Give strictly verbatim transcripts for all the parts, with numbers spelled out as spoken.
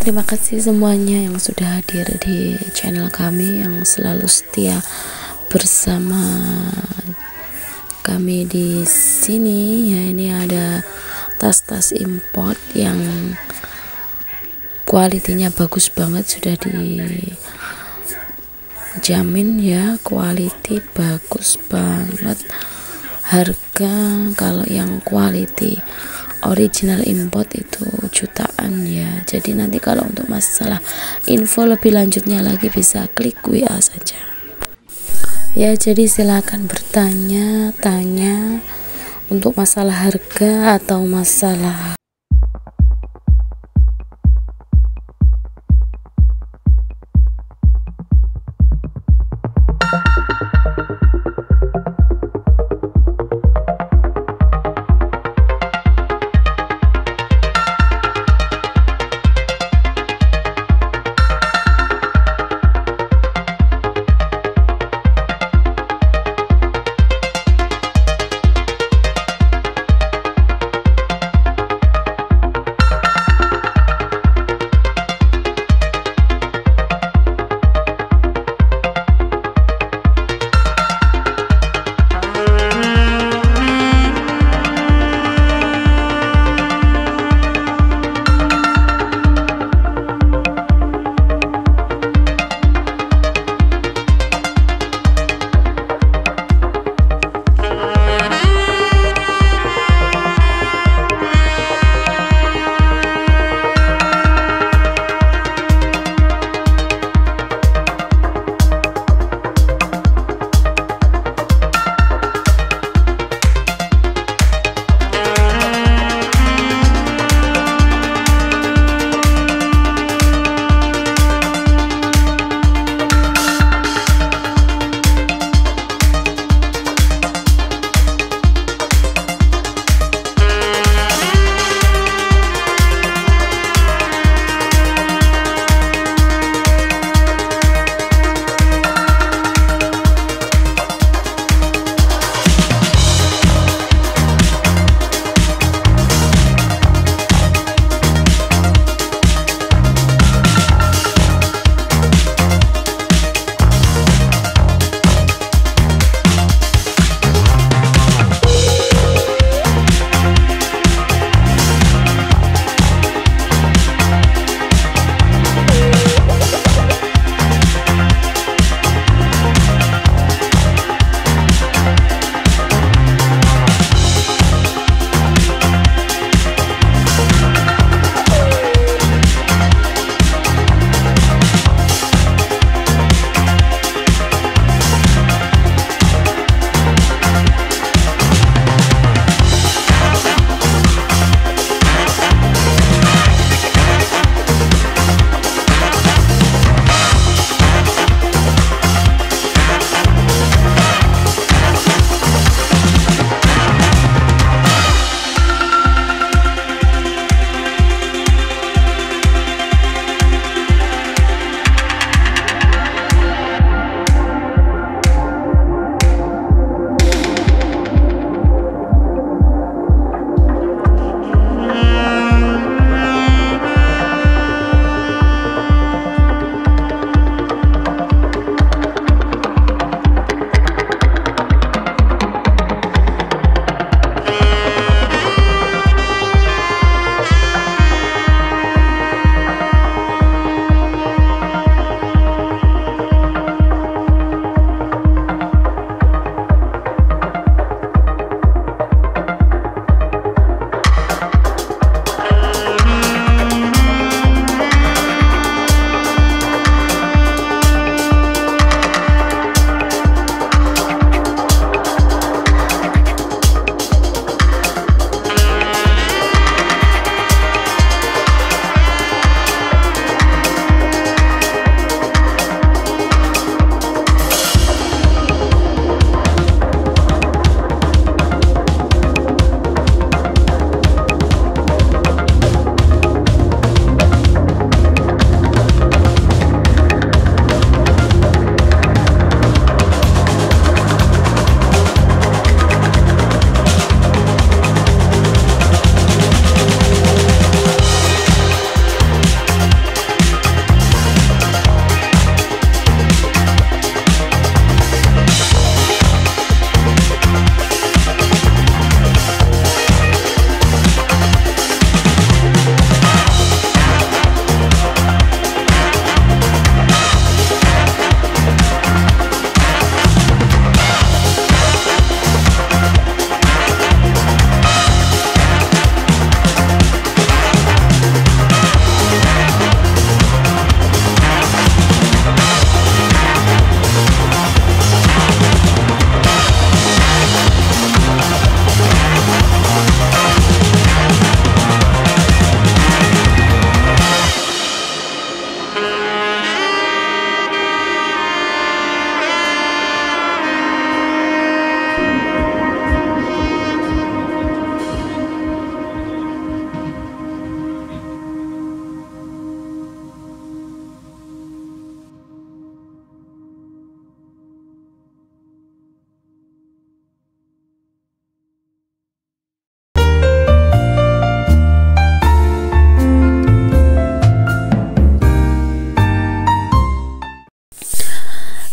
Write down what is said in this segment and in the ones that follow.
terima kasih semuanya yang sudah hadir di channel kami, yang selalu setia bersama kami di sini. Ya, ini ada tas-tas import yang kualitinya bagus banget, sudah dijamin ya, quality bagus banget. Harga kalau yang quality original import itu jutaan ya. Jadi nanti kalau untuk masalah info lebih lanjutnya lagi bisa klik W A saja ya. Jadi silakan bertanya tanya untuk masalah harga atau masalah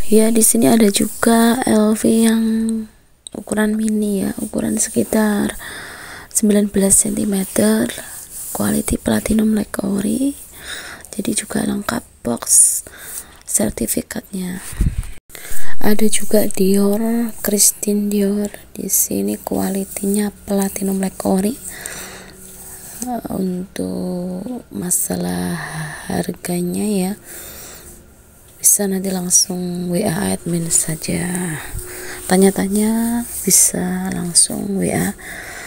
Ya, di sini ada juga L V yang ukuran mini ya, ukuran sekitar sembilan belas sentimeter, quality platinum like ori. Jadi juga lengkap box sertifikatnya. Ada juga Dior, Christian Dior. Di sini kualitinya platinum like ori. Untuk masalah harganya ya, bisa nanti langsung W A admin saja, tanya-tanya bisa langsung W A.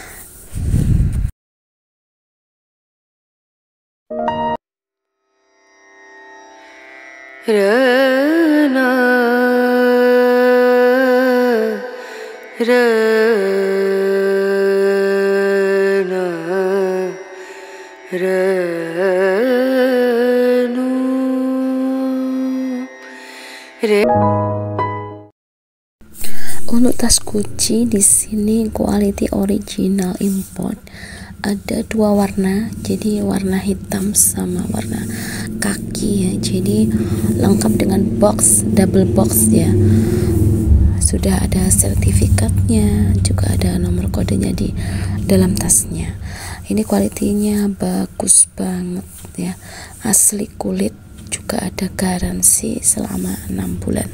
Rana, Rana, Ranu, Re. Untuk tas Gucci di sini quality original import. Ada dua warna, jadi warna hitam sama warna kaki ya. Jadi lengkap dengan box, double box ya. Sudah ada sertifikatnya, juga ada nomor kodenya di dalam tasnya. Ini kualitinya bagus banget ya, asli kulit, juga ada garansi selama enam bulan.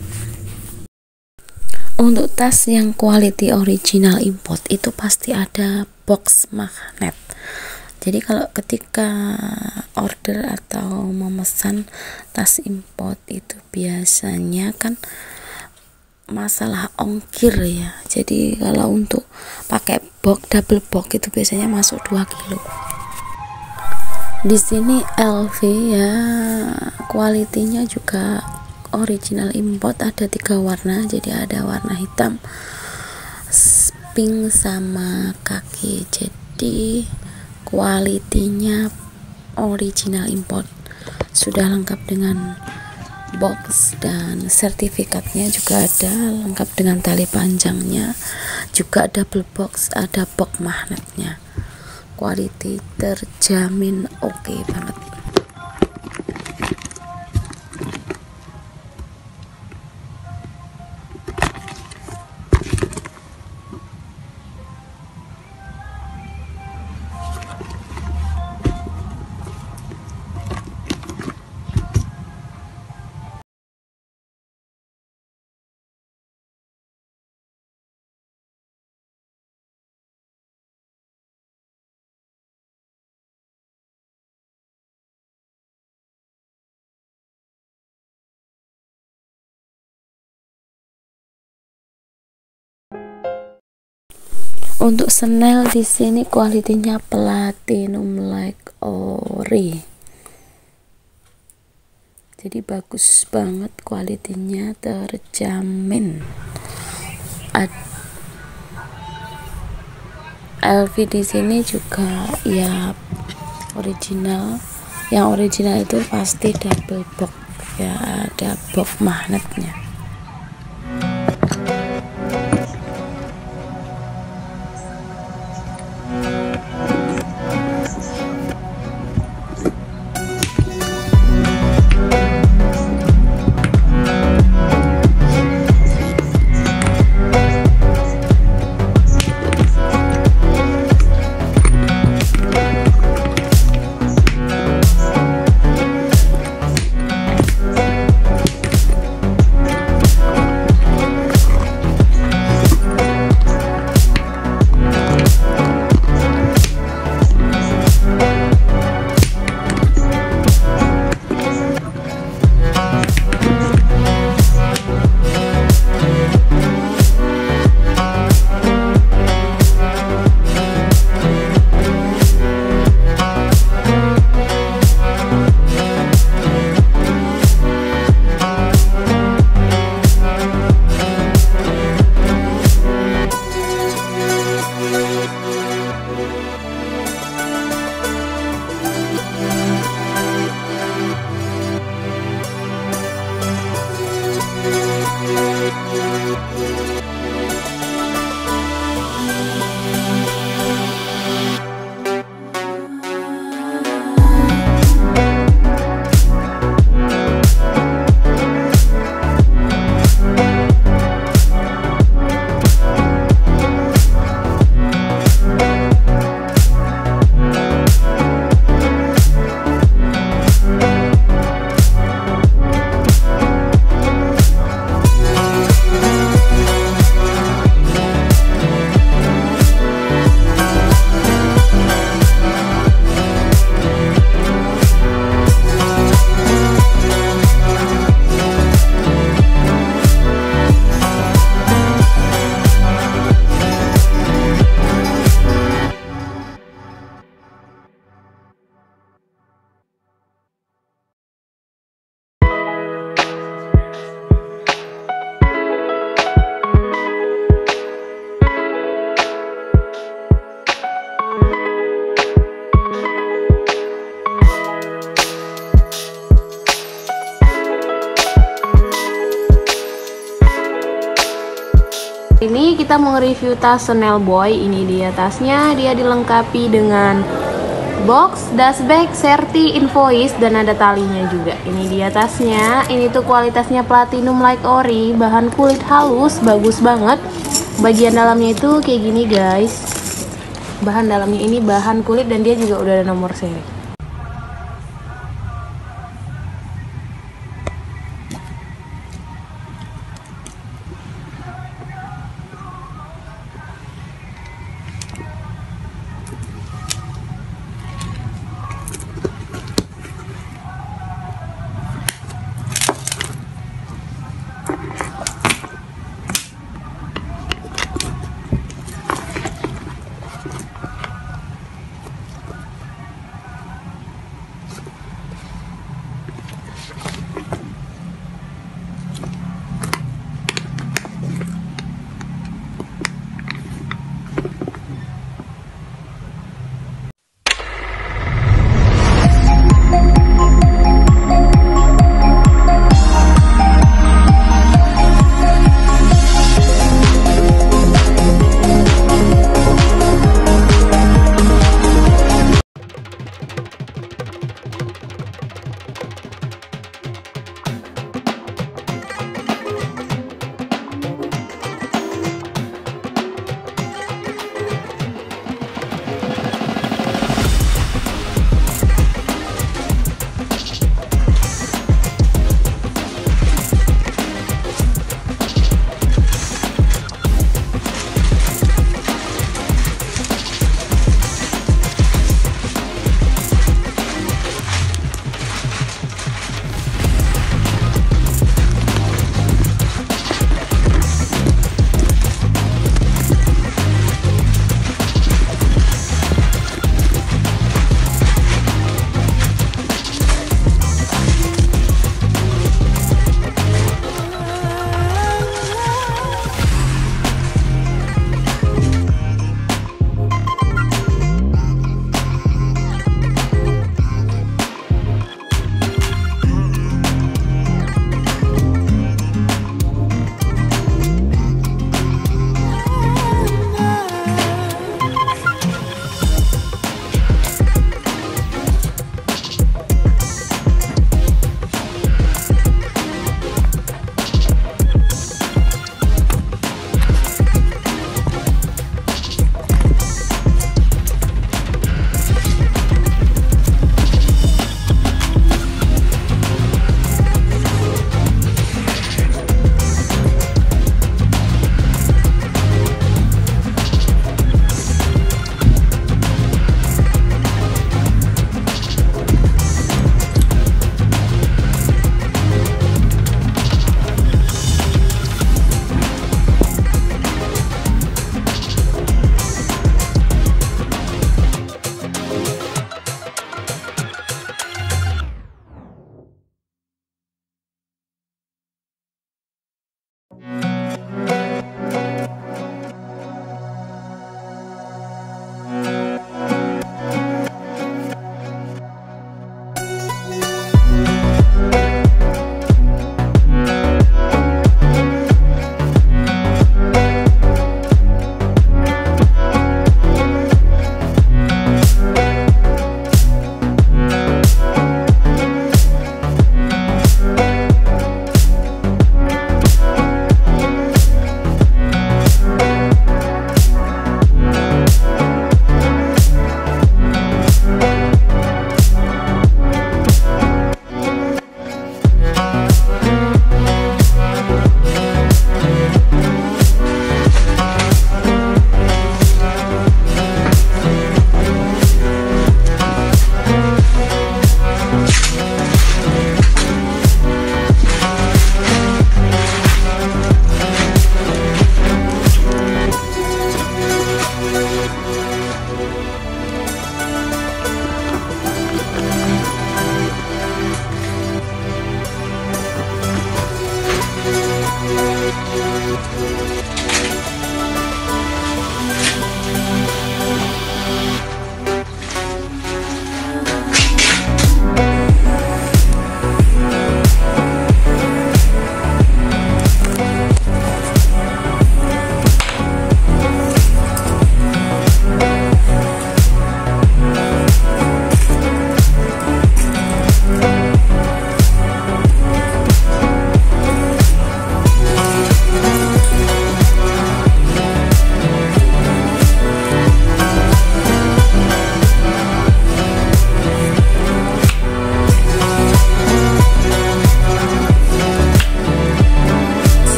Untuk tas yang quality original import itu pasti ada box magnet. Jadi kalau ketika order atau memesan tas import itu biasanya kan masalah ongkir ya. Jadi kalau untuk pakai box double box itu biasanya masuk dua kilo. Di sini L V ya, kualitinya juga original import, ada tiga warna, jadi ada warna hitam, pink sama kaki. Jadi kualitinya original import, sudah lengkap dengan box dan sertifikatnya juga ada, lengkap dengan tali panjangnya, juga double box, ada box magnetnya. Quality terjamin oke okay banget. Untuk Chanel di sini kualitinya platinum like ori. Jadi bagus banget, kualitinya terjamin. Ad L V di sini juga ya original. Yang original itu pasti double box ya, ada box magnetnya. ini kita mau review tas Chanel Boy. Ini dia tasnya, dia dilengkapi dengan box, dust bag, serti, invoice, dan ada talinya juga. Ini dia tasnya. Ini tuh kualitasnya platinum like ori, bahan kulit halus, bagus banget. Bagian dalamnya itu kayak gini guys. Bahan dalamnya ini bahan kulit dan dia juga udah ada nomor seri.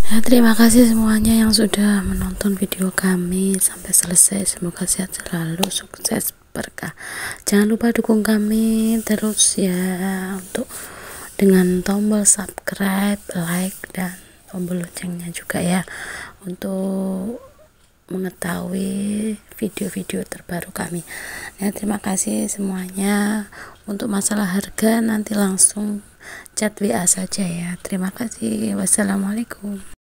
Ya, terima kasih semuanya yang sudah menonton video kami sampai selesai. Semoga sehat selalu, sukses, berkah. Jangan lupa dukung kami terus ya, untuk dengan tombol subscribe, like, dan tombol loncengnya juga ya, untuk mengetahui video-video terbaru kami. Ya, terima kasih semuanya. Untuk masalah harga nanti langsung chat W A saja ya. Terima kasih. Wassalamualaikum.